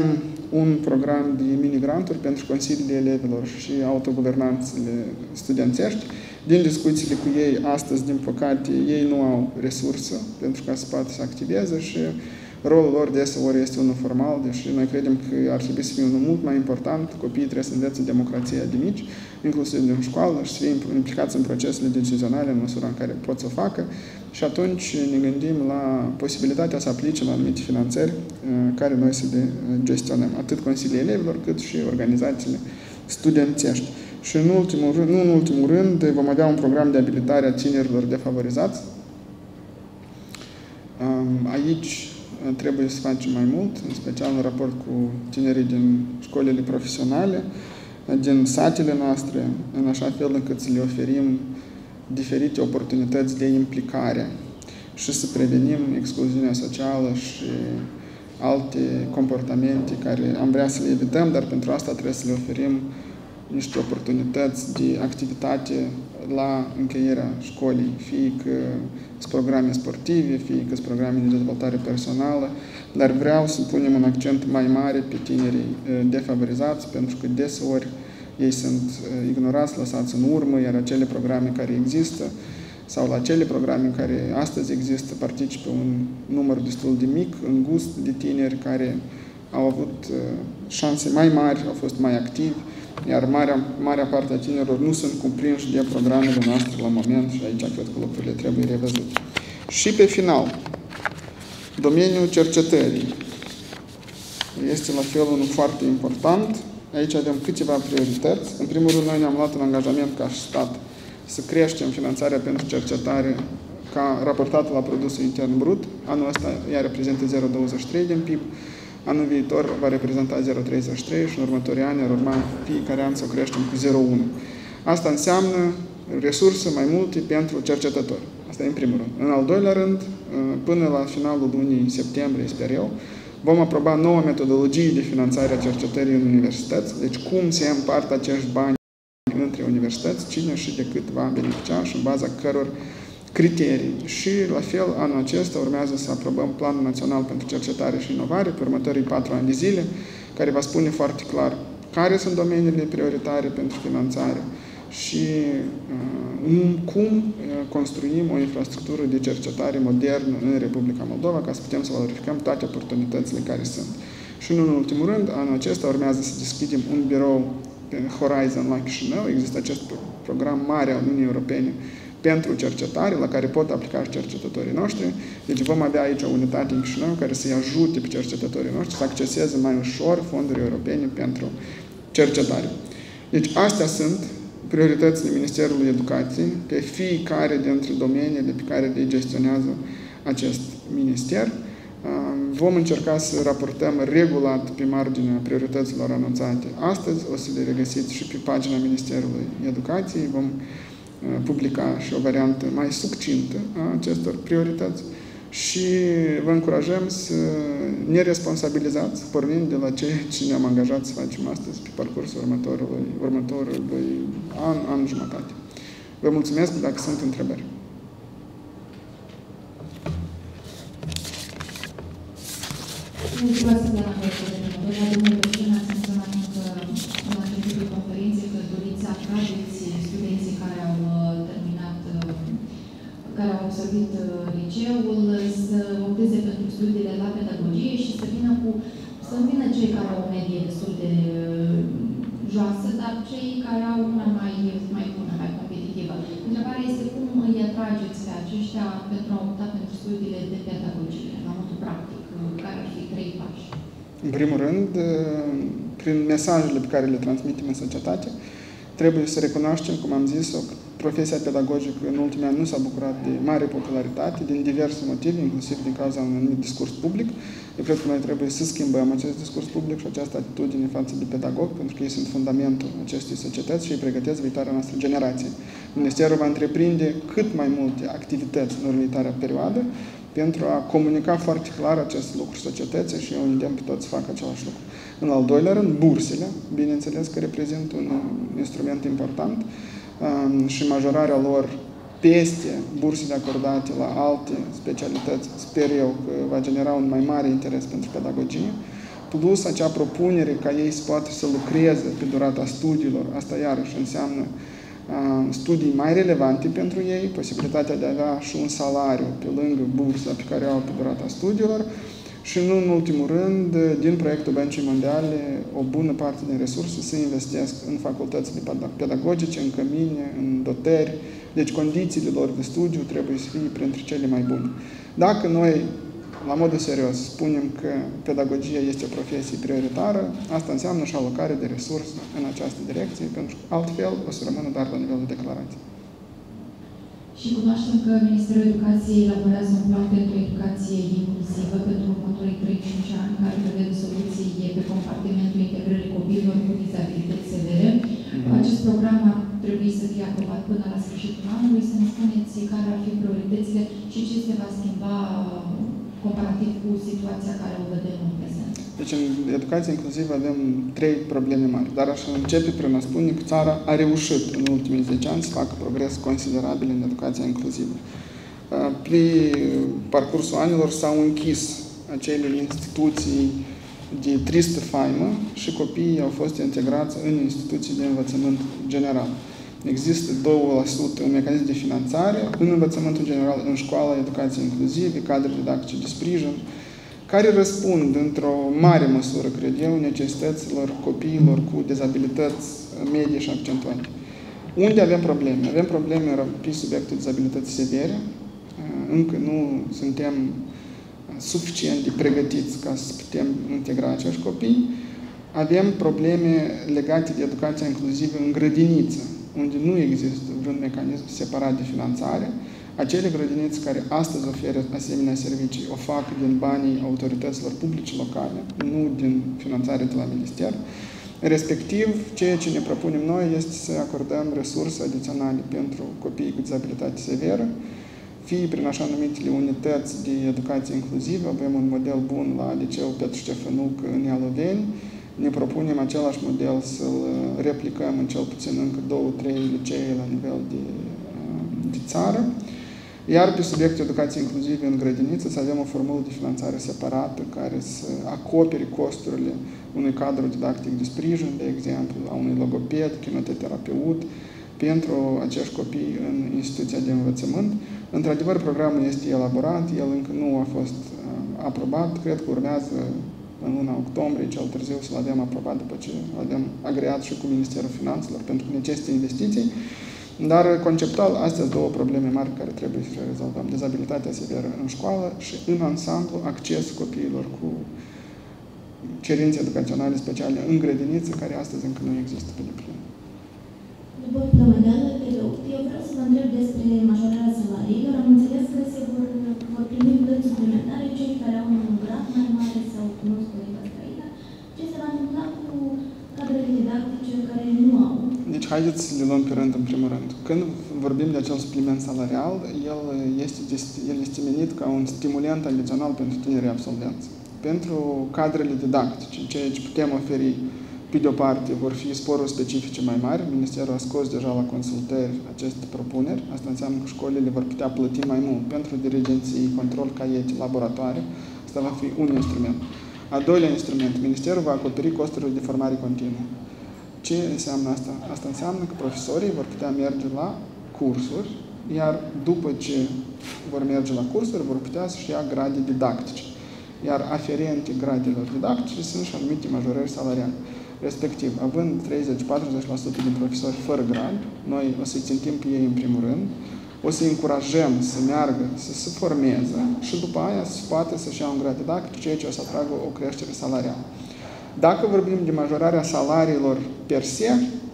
un program de mini-granturi pentru consiliile elevilor și autoguvernanțele studențești. Din discuțiile cu ei, astăzi, din păcate, ei nu au resursă pentru ca să poată să activeze și rolul lor deseori este unul formal, deși noi credem că ar trebui să fie unul mult mai important. Copiii trebuie să învețe democrația de mici, inclusiv din școală, și să fie implicați în procesele decizionale în măsura în care pot să o facă. Și atunci ne gândim la posibilitatea să aplice la anumite finanțări care noi să le gestionăm, atât consiliile elevilor, cât și organizațiile studențești. Și în ultimul rând, nu în ultimul rând, vom avea un program de abilitare a tinerilor defavorizați. Aici trebuie să facem mai mult, în special în raport cu tinerii din școlile profesionale, din satele noastre, în așa fel încât să le oferim diferite oportunități de implicare și să prevenim excluziunea socială și alte comportamente care am vrea să le evităm, dar pentru asta trebuie să le oferim niște oportunități de activitate la încheierea școlii, fie că sunt programe sportive, fie că sunt programe de dezvoltare personală, dar vreau să punem un accent mai mare pe tinerii defavorizați, pentru că deseori ei sunt ignorați, lăsați în urmă, iar acele programe care există sau la acele programe care astăzi există participă un număr destul de mic, îngust de tineri care au avut șanse mai mari, au fost mai activi, iar marea, marea parte a tinerilor nu sunt cuprinși de programele noastre la moment și aici cred că lucrurile trebuie revăzute. Și pe final, domeniul cercetării este la fel unul foarte important. Aici avem câteva priorități. În primul rând, noi ne-am luat un angajament ca și stat să creștem finanțarea pentru cercetare ca raportată la produsul intern brut. Anul ăsta ea reprezintă zero virgulă douăzeci și trei din P I B. Anul viitor va reprezenta zero virgulă treizeci și trei și în următorii ani ar urma fiecare an să o creștem cu zero virgulă unu. Asta înseamnă resurse mai multe pentru cercetători. Asta e în primul rând. În al doilea rând, până la finalul lunii septembrie, sper eu, vom aproba noua metodologie de finanțare a cercetării în universități. Deci cum se împart acești bani între universități, cine și de cât va beneficia și în baza căror criterii. Și, la fel, anul acesta urmează să aprobăm Planul Național pentru Cercetare și Inovare pe următorii patru ani de zile, care va spune foarte clar care sunt domeniile prioritare pentru finanțare și uh, cum uh, construim o infrastructură de cercetare modernă în Republica Moldova ca să putem să valorificăm toate oportunitățile care sunt. Și, nu în ultimul rând, anul acesta urmează să deschidem un birou pe Horizon la Chișinău. Există acest program mare al Uniunii Europene pentru cercetare, la care pot aplica și cercetătorii noștri. Deci vom avea aici o unitate în Chișinău care să-i ajute pe cercetătorii noștri să acceseze mai ușor fonduri europene pentru cercetare. Deci astea sunt prioritățile Ministerului Educației pe fiecare dintre domeniile pe care le gestionează acest minister. Vom încerca să raportăm regulat pe marginea priorităților anunțate astăzi. O să le regăsiți și pe pagina Ministerului Educației. Vom publica și o variantă mai succintă a acestor priorități și vă încurajăm să ne responsabilizați, pornind de la ceea ce ne-am angajat să facem astăzi pe parcursul următorului, următorului an, an jumătate. Vă mulțumesc dacă sunt întrebări. Mulțumesc, doamna președinte. Domnule președinte, ați menționat în aceste conferințe că doriți să atrageți studenții care au terminat, care au absolvit liceul, să opteze pentru studiile la pedagogie și să vină cu, să nu vină cei care au o medie destul de joasă, dar cei care au una mai, mai bună, mai competitivă. Întrebarea este cum îi atrageți pe aceștia pentru a opta pentru studiile de pedagogie, la modul practic. Care ar fi trei pași? În primul rând, prin mesajele pe care le transmitem în societate, trebuie să recunoaștem, cum am zis, că profesia pedagogică în ultimii ani nu s-a bucurat de mare popularitate, din diverse motive, inclusiv din cauza unui anumit discurs public. Eu cred că noi trebuie să schimbăm acest discurs public și această atitudine față de pedagog, pentru că ei sunt fundamentul acestei societăți și îi pregătesc viitoarea noastră generație. Ministerul va întreprinde cât mai multe activități în următoarea perioadă pentru a comunica foarte clar acest lucru societății și eu îndemn pe toți să facă același lucru. În al doilea rând, bursele, bineînțeles că reprezintă un instrument important um, și majorarea lor peste bursele acordate la alte specialități, sper eu că va genera un mai mare interes pentru pedagogie. plus acea propunere ca ei să poată să lucreze pe durata studiilor. Asta iarăși înseamnă uh, studii mai relevante pentru ei, posibilitatea de a avea și un salariu pe lângă bursa pe care o au pe durata studiilor și, nu în ultimul rând, din proiectul Băncii Mondiale, o bună parte din resurse se investesc în facultățile pedagogice, în cămine, în dotări. Deci condițiile lor de studiu trebuie să fie printre cele mai bune. Dacă noi, la modul serios, spunem că pedagogia este o profesie prioritară, asta înseamnă și alocare de resurse în această direcție, pentru că altfel o să rămână doar la nivelul de declarație. Și cunoaștem că Ministerul Educației elaborează un plan pentru educație inclusivă pentru următorii trei cinci ani, care prevede soluții pe compartimentul integrării copiilor cu dizabilități severe. Mm-hmm. Acest program ar trebui să fie aprobat până la sfârșitul anului. Să ne spuneți care ar fi prioritățile și ce se va schimba comparativ cu situația care o vedem în prezent. Deci în educația inclusivă avem trei probleme mari, dar aș începe prin a spune că țara a reușit în ultimii zece ani să facă progres considerabil în educația inclusivă. Pe parcursul anilor s-au închis acele instituții de tristă faimă și copiii au fost integrați în instituții de învățământ general. Există două la sută un mecanism de finanțare în învățământul general, în școala, educație inclusive, cadre didactice de sprijin, care răspund într-o mare măsură, cred eu, necesităților copiilor cu dizabilități medii și accentuate. Unde avem probleme? Avem probleme pe subiectul dizabilității severe. Încă nu suntem suficient de pregătiți ca să putem integra acești copii. Avem probleme legate de educația inclusivă în grădiniță, unde nu există vreun mecanism separat de finanțare. Acele grădinițe care astăzi oferă asemenea servicii o fac din banii autorităților publice locale, nu din finanțare de la minister. Respectiv, ceea ce ne propunem noi este să acordăm resurse adiționale pentru copiii cu dizabilitate severă, fie prin așa numitele unități de educație inclusivă. Avem un model bun la liceul Petru Ștefănuc în Ialoveni. Ne propunem același model să-l replicăm în cel puțin încă două, trei licee la nivel de, de țară. Iar pe subiectul educației inclusive în grădiniță să avem o formulă de finanțare separată care să acopere costurile unui cadru didactic de sprijin, de exemplu, a unui logoped, kinetoterapeut, pentru acești copii în instituția de învățământ. Într-adevăr, programul este elaborat, el încă nu a fost aprobat, cred că urmează în luna octombrie, cel târziu, să-l avem aprobat după ce l avem agreat și cu Ministerul Finanțelor, pentru că necesită investiții. Dar, conceptual, astea sunt două probleme mari care trebuie să le rezolvăm. Dizabilitatea severă în școală și, în ansamblu, accesul copiilor cu cerințe educaționale speciale în grădiniță, care astăzi încă nu există pe deplin. După Plămădeală, eu vreau să vă întreb despre majorarea salariilor. Am înțeles că se vor, vor primi plăți suplimentare cei care au un grad mai mare sau cunosc politica străină. Ce se va întâmpla cu cadrele didactice care nu au? Deci, haideți să le luăm pe rând, în primul rând. Când vorbim de acel supliment salarial, el este, el este menit ca un stimulant adițional pentru tinerii absolvenți. Pentru cadrele didactice, ceea ce putem oferi, pe de-o parte, vor fi sporuri specifice mai mari. Ministerul a scos deja la consultări aceste propuneri. Asta înseamnă că școlile vor putea plăti mai mult pentru dirigenții, control, caiete, laboratoare. Asta va fi un instrument. Al doilea instrument, Ministerul va acoperi costurile de formare continuă. Ce înseamnă asta? Asta înseamnă că profesorii vor putea merge la cursuri, iar după ce vor merge la cursuri, vor putea să-și ia grade didactice. Iar aferente gradelor didactice sunt și anumite majorări salariale. Respectiv, având treizeci-patruzeci la sută din profesori fără grad, noi o să-i țintim pe ei în primul rând, o să-i încurajăm să meargă, să se formeze și după aia să poată să-și ia un grad didactic, ceea ce o să atragă o creștere salarială. Dacă vorbim de majorarea salariilor per se,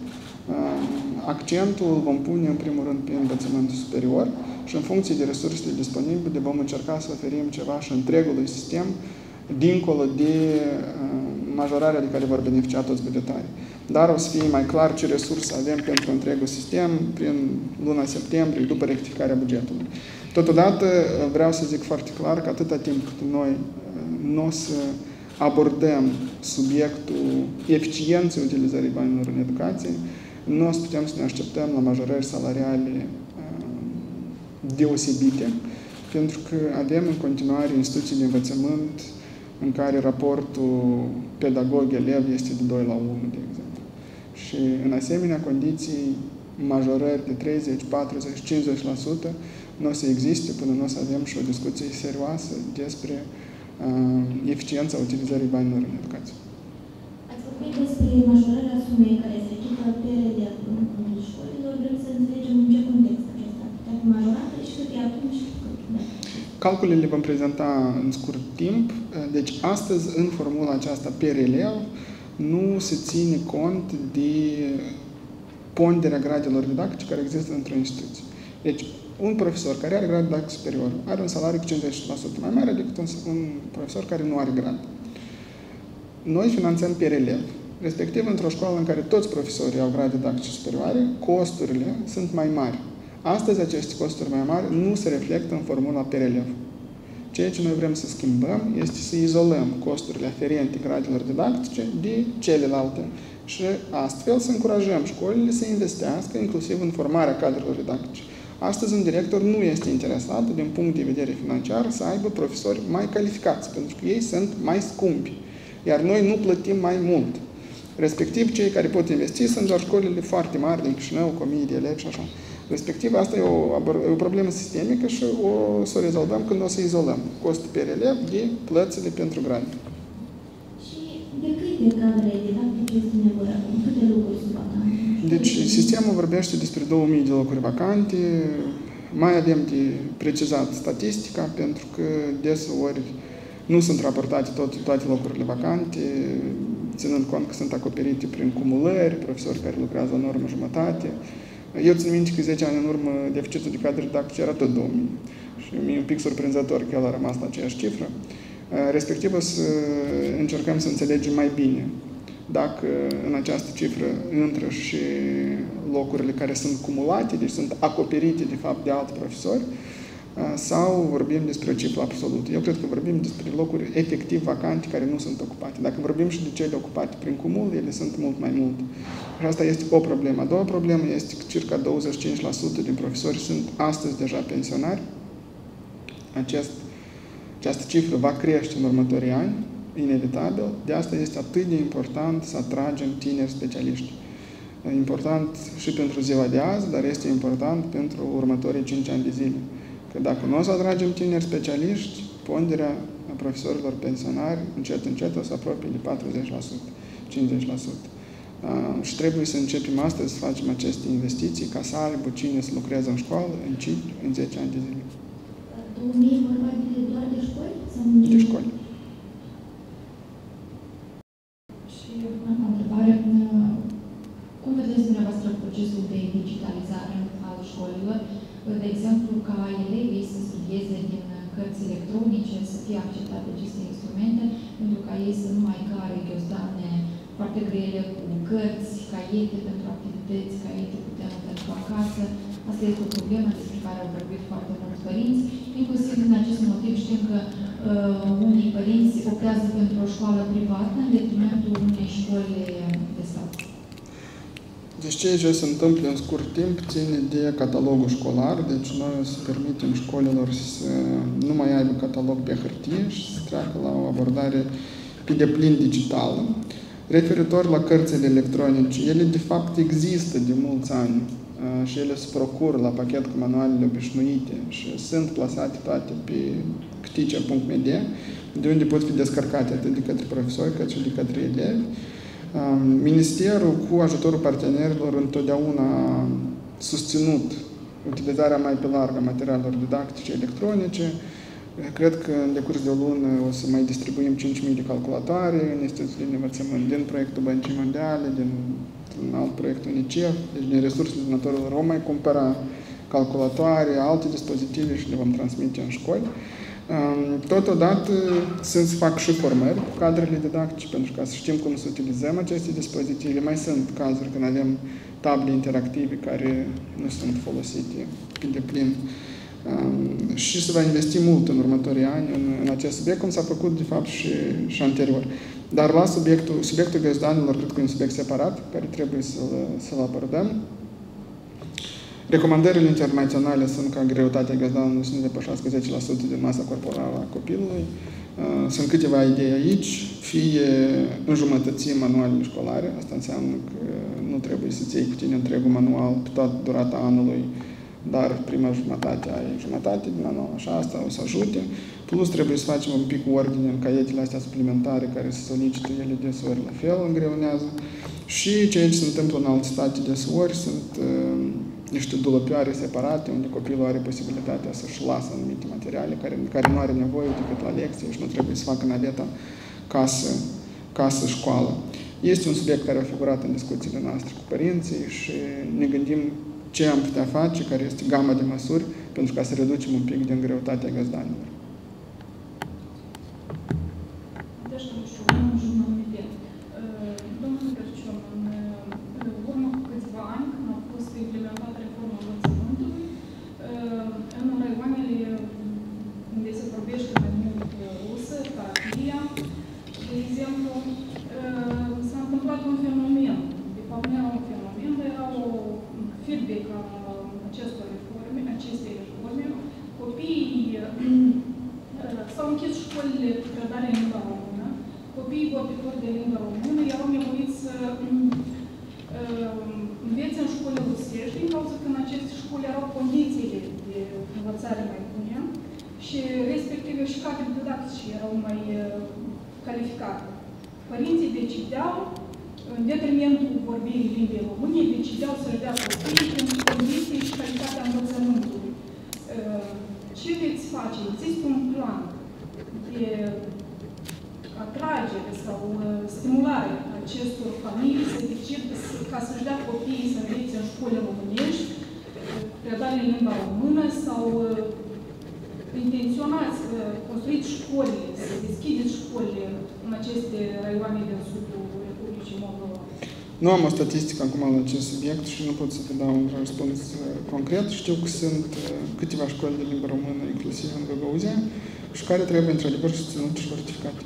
accentul îl vom pune în primul rând pe învățământul superior și în funcție de resursele disponibile vom încerca să oferim ceva și întregului sistem, dincolo de majorarea de care vor beneficia toți bugetarii. Dar o să fie mai clar ce resurse avem pentru întregul sistem prin luna septembrie, după rectificarea bugetului. Totodată vreau să zic foarte clar că atâta timp cât noi nu o să abordăm subiectul eficienței utilizării banilor în educație, nu o să putem să ne așteptăm la majorări salariale deosebite, pentru că avem în continuare instituții de învățământ în care raportul pedagog-elev este de doi la unu, de exemplu. Și în asemenea condiții, majorări de treizeci, patruzeci, cincizeci la sută nu o să existe până nu o să avem și o discuție serioasă despre uh, eficiența utilizării banilor în educație. Ați vorbit despre majorarea sumei care se achită pe de în fundul școlilor. Vrem să înțelegem în ce context acesta putea fi majorată și cât e acum și cât. Da. Calculele le vom prezenta în scurt timp. Deci, astăzi, în formula aceasta per elev, nu se ține cont de ponderea gradelor didactice care există într-o instituție. Deci, un profesor care are grad didactic superior are un salariu cu cincizeci la sută mai mare decât un, un profesor care nu are grad. Noi finanțăm per elev. Respectiv, într-o școală în care toți profesorii au grade didactice superioare, costurile sunt mai mari. Astăzi, aceste costuri mai mari nu se reflectă în formula per elev. Ceea ce noi vrem să schimbăm este să izolăm costurile aferente gradelor didactice de celelalte și astfel să încurajăm școlile să investească inclusiv în formarea cadrelor didactice. Astăzi, un director nu este interesat, din punct de vedere financiar, să aibă profesori mai calificați, pentru că ei sunt mai scumpi, iar noi nu plătim mai mult. Respectiv, cei care pot investi sunt doar școlile foarte mari din Chișinău, cu mii de elevi și așa. Respectiv, asta e o, e o problemă sistemică și o să o rezolvăm când o să izolăm costul per elev de plățile pentru grade. Și de câte cadre didactice este nevoie acum? Câte locuri sunt vacante? Deci, sistemul vorbește despre două mii de locuri vacante. Mai avem de precizat statistica, pentru că deseori nu sunt raportate tot, toate locurile vacante, ținând cont că sunt acoperite prin cumulări, profesori care lucrează în normă jumătate. Eu țin minte că zece ani în urmă deficitul de cadre didactice era tot două mii. Și mi-e un pic surprinzător că el a rămas la aceeași cifră. Respectiv, o să încercăm să înțelegem mai bine dacă în această cifră intră și locurile care sunt cumulate, deci sunt acoperite, de fapt, de alți profesori, sau vorbim despre o cifră absolută. Eu cred că vorbim despre locuri efectiv vacante care nu sunt ocupate. Dacă vorbim și de cele ocupate prin cumul, ele sunt mult mai multe. Și asta este o problemă. A doua problemă este că circa douăzeci și cinci la sută din profesori sunt astăzi deja pensionari. Acest, această cifră va crește în următorii ani, inevitabil. De asta este atât de important să atragem tineri specialiști. Important și pentru ziua de azi, dar este important pentru următorii cinci ani de zile. Că dacă nu o să atragem tineri specialiști, ponderea profesorilor pensionari încet, încet o să apropie de patruzeci la sută, cincizeci la sută. Uh, și trebuie să începem astăzi să facem aceste investiții ca să aibă cine să lucreze în școală în cinci, în zece ani de zile. două mii vorba de doar de școli? Sau de școli. Și am o întrebare. Cum vedeți dumneavoastră procesul de digitalizare al școlilor? De exemplu, ca elevii să studieze din cărți electronice, să fie acceptate aceste instrumente, pentru ca ei să nu mai care ghiozdane foarte grele cu cărți, caiete pentru activități, caiete cu temă pentru acasă. Asta este o problemă despre care au vorbit foarte mulți părinți. Inclusiv din acest motiv știm că uh, unii părinți optează pentru o școală privată în detrimentul unei școli de stat. Deci ceea ce se întâmplă în scurt timp ține de catalogul școlar, deci noi o să permitem școlilor să nu mai aibă catalog pe hârtie și să treacă la o abordare pe deplin digitală. Referitor la cărțile electronice, ele de fapt există de mulți ani și ele se procură la pachet cu manualele obișnuite și sunt plasate toate pe ctice punct m d, de unde pot fi descărcate atât de către profesori cât și de către elevi. Ministerul, cu ajutorul partenerilor, întotdeauna a susținut utilizarea mai pe largă a materialelor didactice electronice. Cred că în decurs de o lună o să mai distribuim cinci mii de calculatoare în instituțiile de învățământ, din proiectul Băncii Mondiale, din un alt proiect UNICEF, deci din resursele donatorilor vom mai cumpăra calculatoare, alte dispozitive și le vom transmite în școli. Totodată să fac și formări cu cadrele didactice, pentru ca să știm cum să utilizăm aceste dispozitive. Mai sunt cazuri când avem table interactive care nu sunt folosite pe deplin. Și se va investi mult în următorii ani în, în acest subiect, cum s-a făcut de fapt și, și anterior. Dar la subiectul, subiectul găzdanilor, cred că e un subiect separat, care trebuie să-l, să-l abordăm. Recomandările internaționale sunt ca greutatea găzdanului să nu depășească zece la sută din masa corporală a copilului. Sunt câteva idei aici, fie înjumătățim manualele școlare, asta înseamnă că nu trebuie să-ți iei cu tine întregul manual pe toată durata anului, dar prima jumătate ai jumătate din anul, așa, asta o să ajute. Plus trebuie să facem un pic ordine în caietele astea suplimentare care se solicită ele deseori la fel, îngreunează. Și ceea ce se întâmplă în alte state deseori sunt uh, niște dulăpioare separate, unde copilul are posibilitatea să-și lasă anumite materiale care, care nu are nevoie decât la lecție și nu trebuie să facă naveta casă, casă școală. Este un subiect care a figurat în discuțiile noastre cu părinții și ne gândim ce am putea face, care este gama de măsuri, pentru ca să reducem un pic din greutatea găzdanilor. Deci, nu știu, un jurnalmente. Domnul Bercion, în urmă cu câțiva ani, când a fost implementată reforma învățământului, în raioanele unde se vorbește mai mult rusă, ca Atia, de exemplu, s-a întâmplat un fenomen. De fapt, nu era un fenomen, dar era o feedback a acestor reforme, acestei reforme. Copiii s-au închis școlile cu predare în limba română, copiii vorbitori de limba română erau nevoiți să învețe în școli rusești, din cauza că în aceste școli erau condițiile de învățare mai bune și respectiv și cadrele didactice erau mai calificate. Părinții decideau, în detrimentul vorbirii limbii române, decideau să-și dea copiii pentru condiții și calitatea învățământului. Ce veți face? Există un plan de atragere sau stimulare acestor familii să decidă ca să-și dea copiii să învețe în școli românești, predare în limba română sau intenționați să construiți școli, să deschideți școli în aceste raioane din sudul Republicii Moldova? Nu am o statistică acum la acest subiect și nu pot să vă dau un răspuns concret. Știu că sunt câteva școli de limbă română, inclusiv în Găgăuzia, și care trebuie, într-adevăr, susținute și fortificate.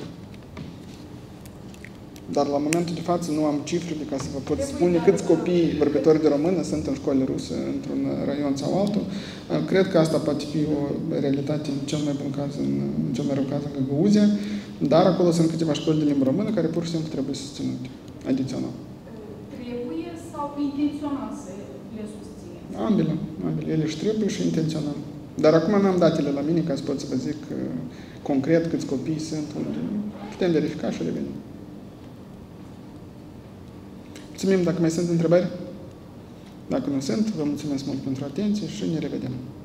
Dar la momentul de față nu am cifrele ca să vă pot spune câți copii vorbitori de română sunt în școli ruse, într-un raion sau altul. Cred că asta poate fi o realitate în cel mai bun caz, în, în cel mai rău caz în Găgăuzia, dar acolo sunt câteva școli de limbă română care pur și simplu trebuie susținute, adițional. Trebuie sau intenționat să le susține? Ambele, ambele. Ele își trebuie și intențional. Dar acum n-am datele la mine ca să pot să vă zic concret câți copii sunt, unde putem verifica și revenim. Mulțumim dacă mai sunt întrebări. Dacă nu sunt, vă mulțumesc mult pentru atenție și ne revedem.